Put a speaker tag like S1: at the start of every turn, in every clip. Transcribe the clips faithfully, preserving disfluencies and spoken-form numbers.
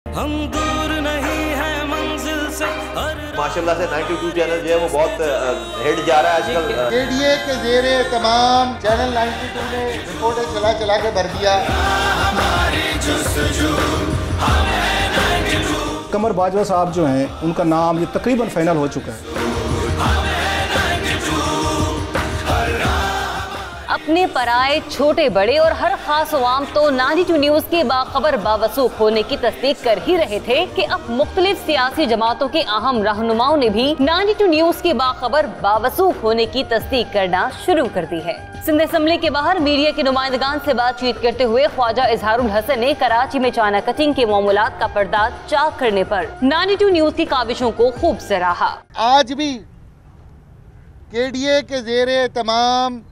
S1: हम दूर नहीं है मंजिल से।
S2: माशाल्लाह से बानवे चैनल जो है वो बहुत हिट जा रहा है आजकल।
S3: केडीए के जेरे तमाम चैनल बानवे ने रिपोर्टें चला चला के भर दिया।
S4: कमर बाजवा साहब जो हैं उनका नाम ये तकरीबन फाइनल हो चुका है।
S5: अपने पराए छोटे बड़े और हर खास अवाम तो बानवे न्यूज के बाखबर बावसूख होने की तस्दीक कर ही रहे थे कि अब मुख्तलिफ सियासी जमातों के अहम रहनुमाओं ने भी बानवे न्यूज के बाखबर बावसूख होने की तस्दीक करना शुरू कर दी है। सिंध असम्बली के बाहर मीडिया के नुमाइंदगान से बातचीत करते हुए ख्वाजा इजहारुल हसन ने कराची में चाइना कटिंग के मामूलात का पर्दा चाक करने पर बानवे न्यूज की काविशों को खूब सराहा।
S3: आज भी केडीए के जेरे तमाम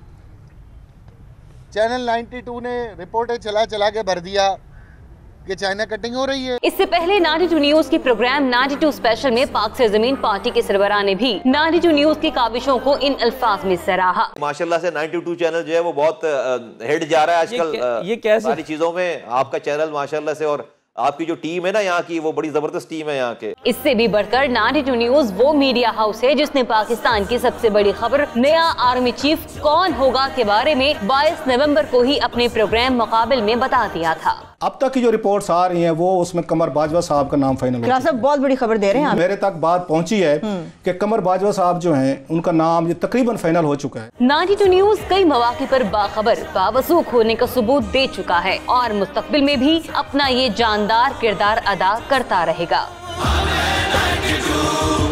S3: चैनल बानवे ने रिपोर्टें चला चला के भर दिया कि चाइना कटिंग हो रही है।
S5: इससे पहले बानवे न्यूज के प्रोग्राम बानवे स्पेशल में पाक से जमीन पार्टी के सरबराह ने भी बानवे न्यूज की काविशों को इन अल्फाज में सराहा।
S2: माशाल्लाह से बानवे चैनल जो है वो बहुत हिट जा रहा है आजकल। ये, ये कैसे सारी चीजों में आपका चैनल माशाल्लाह से, और आपकी जो टीम है ना यहाँ की, वो बड़ी जबरदस्त टीम है यहाँ के।
S5: इससे भी बढ़कर बानवे न्यूज वो मीडिया हाउस है जिसने पाकिस्तान की सबसे बड़ी खबर नया आर्मी चीफ कौन होगा के बारे में बाईस नवंबर को ही अपने प्रोग्राम मुकाबिल में बता दिया था।
S4: अब तक की जो रिपोर्ट्स आ रही हैं वो उसमें कमर बाजवा साहब का नाम फाइनल है।
S6: साहब बहुत बड़ी खबर दे रहे हैं।
S4: मेरे तक बात पहुंची है कि कमर बाजवा साहब जो हैं उनका नाम ये तकरीबन फाइनल हो चुका है।
S5: बानवे न्यूज कई मौके पर बाखबर बावसूख होने का सबूत दे चुका है और मुस्तकबिल में भी अपना ये जानदार किरदार अदा करता रहेगा।